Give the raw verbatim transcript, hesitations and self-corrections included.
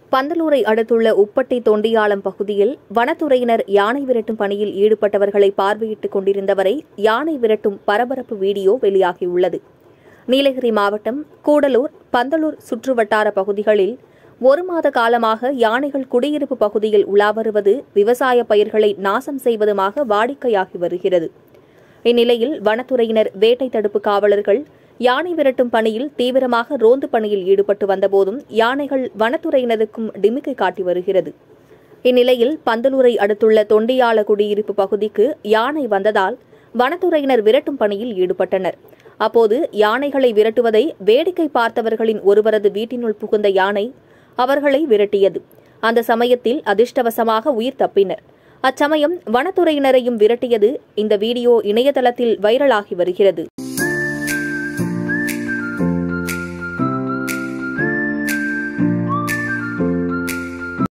பந்தலூரை அடுத்துள்ள உப்பட்டி தொண்டியாளம் பகுதியில் வனத்துறையினர் யானை விரட்டும் பணியில் ஈடுபட்டவர்களை பார்வையிட்டுக் கொண்டிருந்தவரை யானை விரட்டும் பரபரப்பு வீடியோ வெளியாகியுள்ளது. நீலகிரி மாவட்டம் கூடலூர், பந்தலூர் சுற்றுவட்டார பகுதிகளில் ஒரு மாத காலமாக யானைகள் குடியிருப்பு பகுதியில் உலா வருவது விவசாய பயிர்களை நாசம் செய்வதுமாக வாடிக்கையாகி வருகிறது. இந்நிலையில் வனத்துறையினர் வேட்டை தடுப்பு காவலர்கள் யானை விரட்டும் பணியில் தீவிரமாக ரோந்து பணியில் ஈடுபட்டு வந்தபோதும் யானைகள் வனத்துறையினருக்கும் டிமிக்கை காட்டி வருகிறது. இந்நிலையில் பந்தலூரை அடுத்துள்ள தொண்டியாள குடியிருப்பு பகுதிக்கு யானை வந்ததால் வனத்துறையினர் விரட்டும் பணியில் ஈடுபட்டனர். அப்போது யானைகளை விரட்டுவதை வேடிக்கை பார்த்தவர்களின் ஒருவரது வீட்டினுள் புகுந்த யானை அவர்களை விரட்டியது. அந்த சமயத்தில் அதிர்ஷ்டவசமாக உயிர் தப்பினர். அச்சமயம் வனத்துறையினரையும் விரட்டியது. இந்த வீடியோ இணையதளத்தில் வைரலாகி வருகிறது.